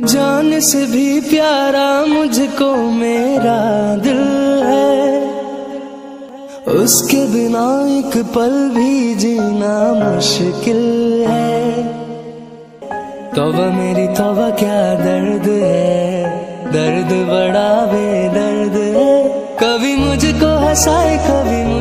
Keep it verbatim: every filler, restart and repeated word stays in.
जान से भी प्यारा मुझको मेरा दिल है, उसके बिना एक पल भी जीना मुश्किल है। तौबा मेरी तौबा क्या दर्द है, दर्द बड़ा बेदर्द है। कभी मुझको हंसाए कभी